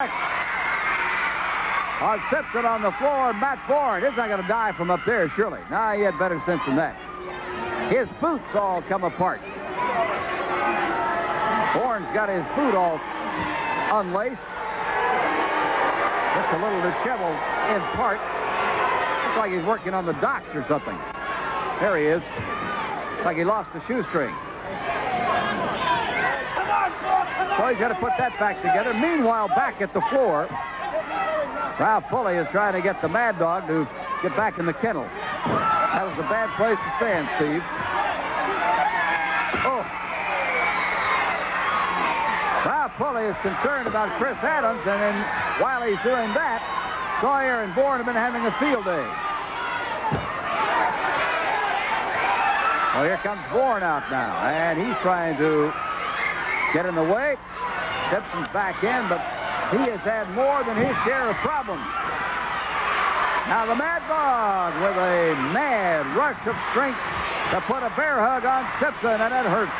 On Simpson on the floor, Matt Borne. He's not going to die from up there, surely. Nah, he had better sense than that. His boots all come apart. Borne's got his boot all unlaced. Just a little disheveled in part. Looks like he's working on the docks or something. There he is. Looks like he lost a shoestring. So he's got to put that back together. Meanwhile, back at the floor, Ralph Pulley is trying to get the Mad Dog to get back in the kennel. That was a bad place to stand, Steve. Oh. Ralph Pulley is concerned about Chris Adams, and then while he's doing that, Sawyer and Borne have been having a field day. Well, here comes Borne out now, and he's trying to get in the way. Simpson's back in, but he has had more than his share of problems. Now the Mad Dog with a mad rush of strength to put a bear hug on Simpson, and it hurts.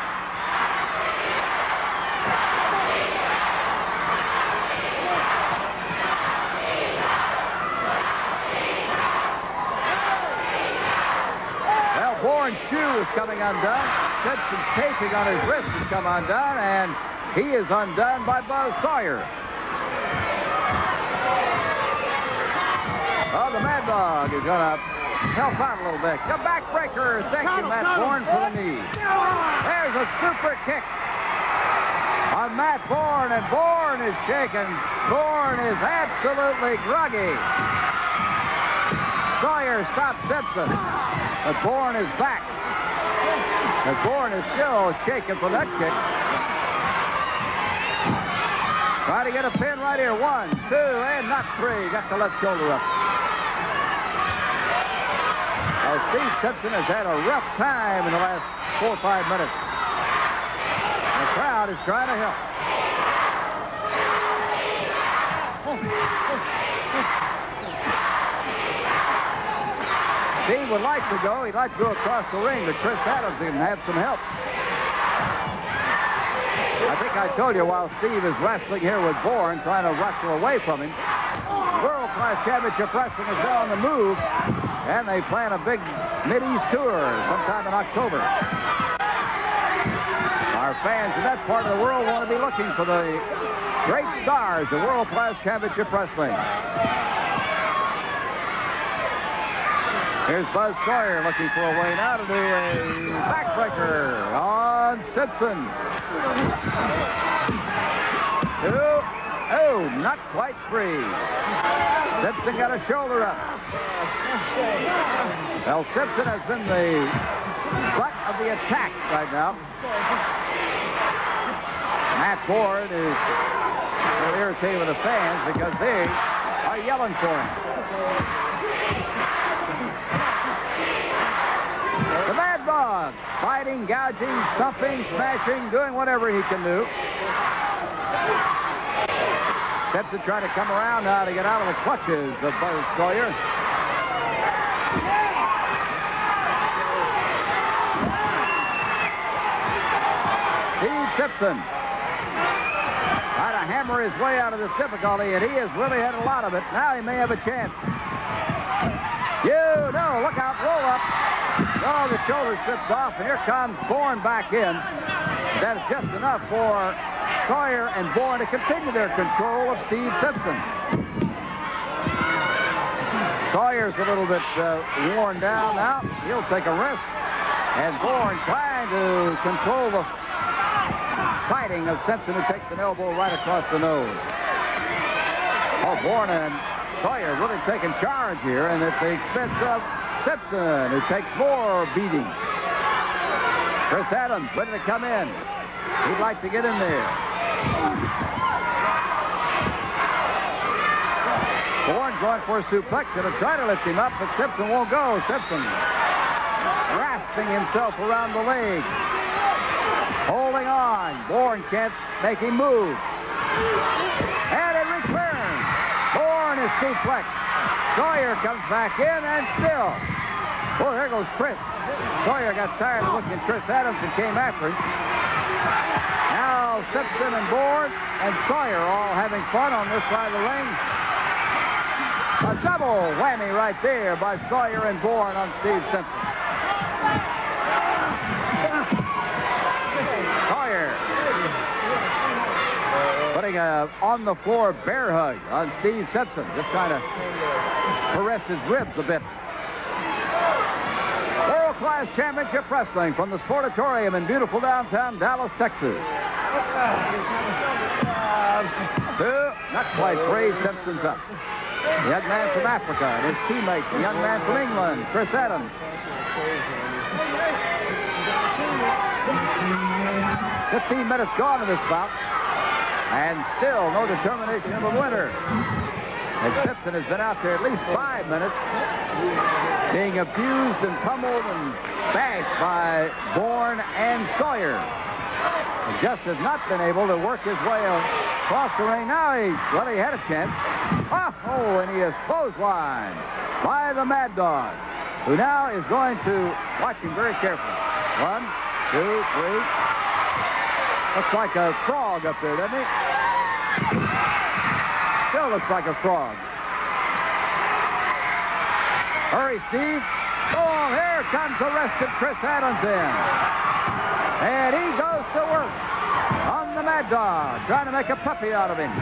Well, Borne's shoe is coming undone. Simpson's taping on his wrist has come undone, and he is undone by Buzz Sawyer. Oh, the Mad Dog is going to help out a little bit. The backbreaker. Thank you, Matt Borne, for the knee. There's a super kick on Matt Borne, and Borne is shaken. Borne is absolutely groggy. Sawyer stops Simpson, but Borne is back. And Borne is still shaken from that kick. Try to get a pin right here. 1, 2, and not 3. Got the left shoulder up. Well, Steve Simpson has had a rough time in the last 4 or 5 minutes. The crowd is trying to help. Steve would like to go. He'd like to go across the ring, but Chris Adams even have some help. I think I told you while Steve is wrestling here with Borne, trying to wrestle away from him, World Class Championship Wrestling is on the move, and they plan a big Mid-East tour sometime in October. Our fans in that part of the world want to be looking for the great stars of World Class Championship Wrestling. Here's Buzz Sawyer looking for a way now to do a backbreaker on Simpson. Oh, not quite free. Simpson got a shoulder up. Well, Simpson has been the butt of the attack right now. Matt Borne is a little irritated with the fans because they are yelling for him. The Mad Dog, fighting, gouging, stumping, smashing, doing whatever he can do. Simpson trying to come around now to get out of the clutches of Buzz Sawyer. Steve Simpson trying to hammer his way out of this difficulty, and he has really had a lot of it. Now he may have a chance. Look out, roll up. Oh, the shoulder slipped off, and here comes Borne back in. That is just enough for Sawyer and Borne to continue their control of Steve Simpson. Sawyer's a little bit worn down now. He'll take a rest. And Borne trying to control the fighting of Simpson, who takes an elbow right across the nose. Oh, Borne and Sawyer really taking charge here, and at the expense of Simpson, who takes more beating. Chris Adams ready to come in. He'd like to get in there. Borne going for a suplex. It'll try to lift him up, but Simpson won't go. Simpson grasping himself around the leg. Holding on. Borne can't make him move. And it returns. Borne is suplexed. Sawyer comes back in, and still. Oh, there goes Chris. Sawyer got tired of looking at Chris Adams and came after him. Now Now Simpson and Borne and Sawyer all having fun on this side of the ring. A double whammy right there by Sawyer and Borne on Steve Simpson. Sawyer putting a on-the-floor bear hug on Steve Simpson, just trying to caress his ribs a bit. World-class championship wrestling from the Sportatorium in beautiful downtown Dallas, Texas. 2, not quite 3, Simpson's up. The young man from Africa and his teammate, the young man from England, Chris Adams. 15 minutes gone in this bout, and still no determination of a winner. And Simpson has been out there at least 5 minutes, being abused and pummeled and bashed by Borne and Sawyer. He just has not been able to work his way across the ring. Now he had a chance. Oh, and he is clotheslined by the Mad Dog, who now is going to watch him very carefully. 1, 2, 3. Looks like a frog up there, doesn't he? Still looks like a frog. Hurry, Steve. Oh, here comes arrested Chris Adams in. And he goes to work on the Mad Dog, trying to make a puppy out of him.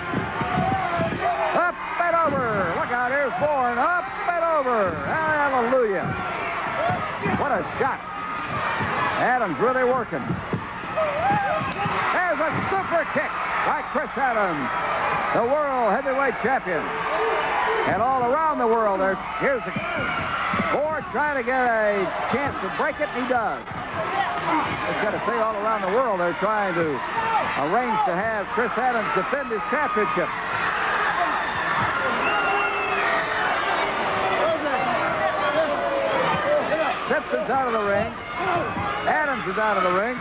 Up and over. Look out, here's Borne. Up and over. Hallelujah. What a shot. Adams really working. There's a super kick by Chris Adams, the world heavyweight champion. And all around the world, here's Borne trying to get a chance to break it, and he does. I've got to say, all around the world, they're trying to arrange to have Chris Adams defend his championship. Simpson's out of the ring. Adams is out of the ring.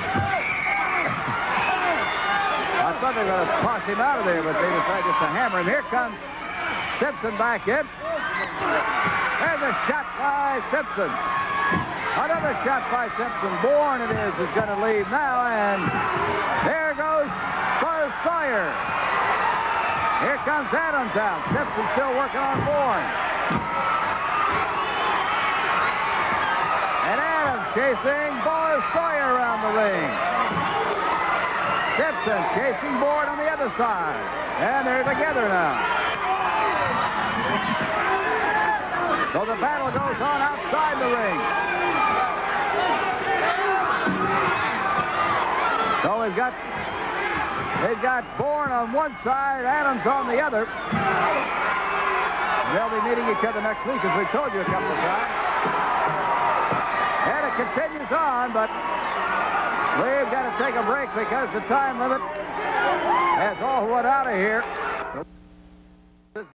I thought they were going to toss him out of there, but they decided just to hammer him. Here comes Simpson back in. There's a shot by Simpson. Another shot by Simpson. Borne it is going to leave now, and there goes Buzz Sawyer. Here comes Adams out. Simpson still working on Borne. And Adams chasing Buzz Sawyer around the ring. Simpson chasing Borne on the other side. And they're together now. So the battle goes on outside the ring. So they've got Borne on one side, Adams on the other. They'll be meeting each other next week, as we told you a couple of times. And it continues on, but we've got to take a break because the time limit has all run out of here.